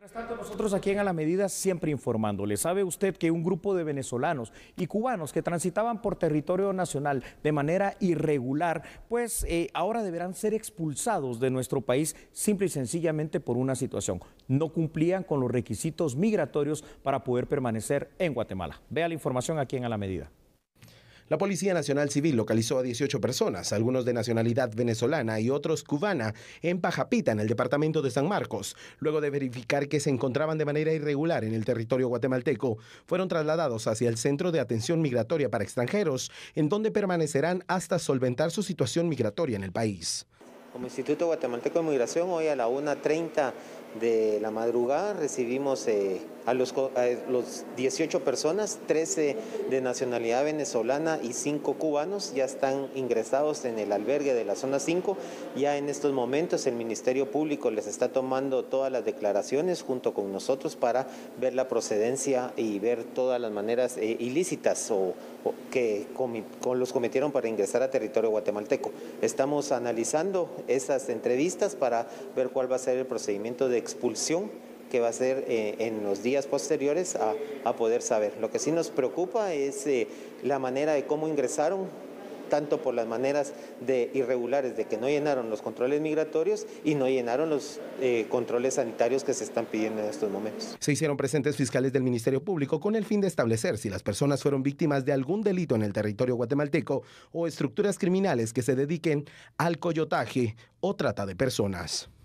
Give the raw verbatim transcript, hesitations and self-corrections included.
Mientras tanto, nosotros aquí en A la Medida siempre informándole. ¿Sabe usted que un grupo de venezolanos y cubanos que transitaban por territorio nacional de manera irregular, pues eh, ahora deberán ser expulsados de nuestro país simple y sencillamente por una situación? No cumplían con los requisitos migratorios para poder permanecer en Guatemala. Vea la información aquí en A la Medida. La Policía Nacional Civil localizó a dieciocho personas, algunos de nacionalidad venezolana y otros cubana, en Pajapita, en el departamento de San Marcos. Luego de verificar que se encontraban de manera irregular en el territorio guatemalteco, fueron trasladados hacia el Centro de Atención Migratoria para Extranjeros, en donde permanecerán hasta solventar su situación migratoria en el país. Como Instituto Guatemalteco de Migración, hoy a la una treinta de la madrugada recibimos eh, a, los, a los dieciocho personas, trece de nacionalidad venezolana y cinco cubanos, ya están ingresados en el albergue de la zona cinco. Ya en estos momentos el Ministerio Público les está tomando todas las declaraciones junto con nosotros para ver la procedencia y ver todas las maneras eh, ilícitas o, o que comi, con los cometieron para ingresar a territorio guatemalteco. Estamos analizando esas entrevistas para ver cuál va a ser el procedimiento de expulsión que va a ser eh, en los días posteriores a, a poder saber. Lo que sí nos preocupa es eh, la manera de cómo ingresaron, tanto por las maneras de irregulares de que no llenaron los controles migratorios y no llenaron los eh, controles sanitarios que se están pidiendo en estos momentos. Se hicieron presentes fiscales del Ministerio Público con el fin de establecer si las personas fueron víctimas de algún delito en el territorio guatemalteco o estructuras criminales que se dediquen al coyotaje o trata de personas.